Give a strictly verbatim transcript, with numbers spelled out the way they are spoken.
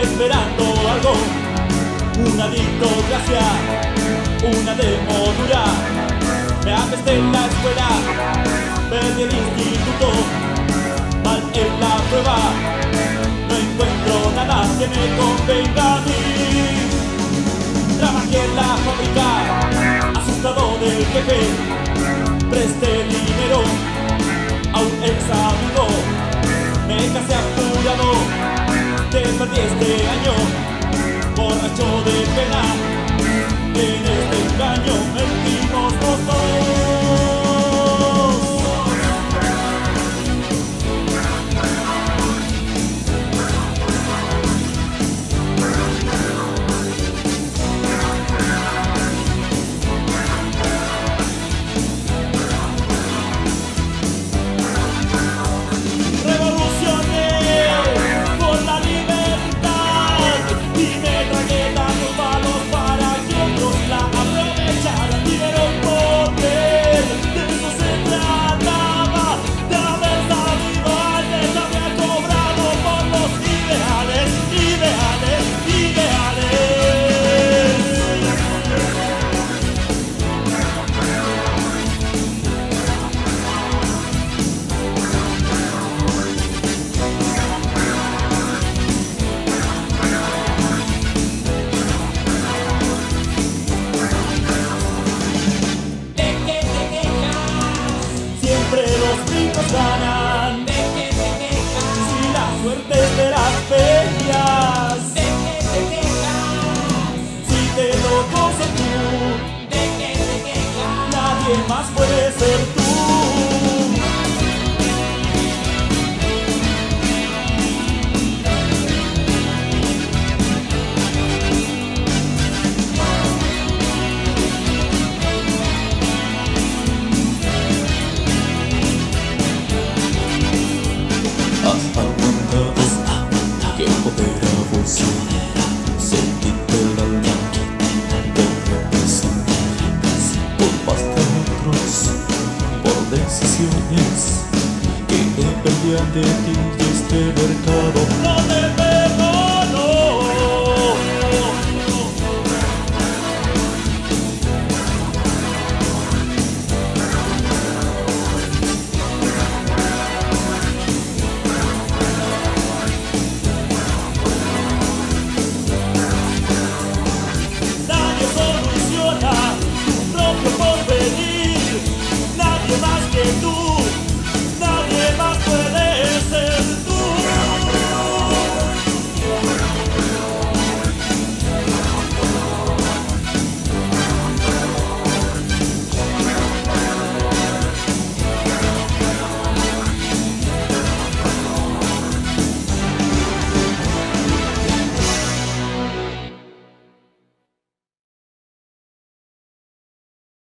esperando algo, una dictocracia, una demodura. Me apesté en la escuela, perdí el instituto, mal en la prueba, no encuentro nada que me convenga a mí. Trabajé en la fábrica, asustado del jefe, presté dinero a un ex amigo, me casé apurado, te perdí este año, borracho de pena, en este engaño mentimos los dos. Ganan. ¿De qué te quejas? Si la suerte es de las ferias. ¿De qué te quejas? Si te lo gozo tú. ¿De qué te quejas? Nadie más puede ser tú. Decisiones que dependían de ti y este mercado.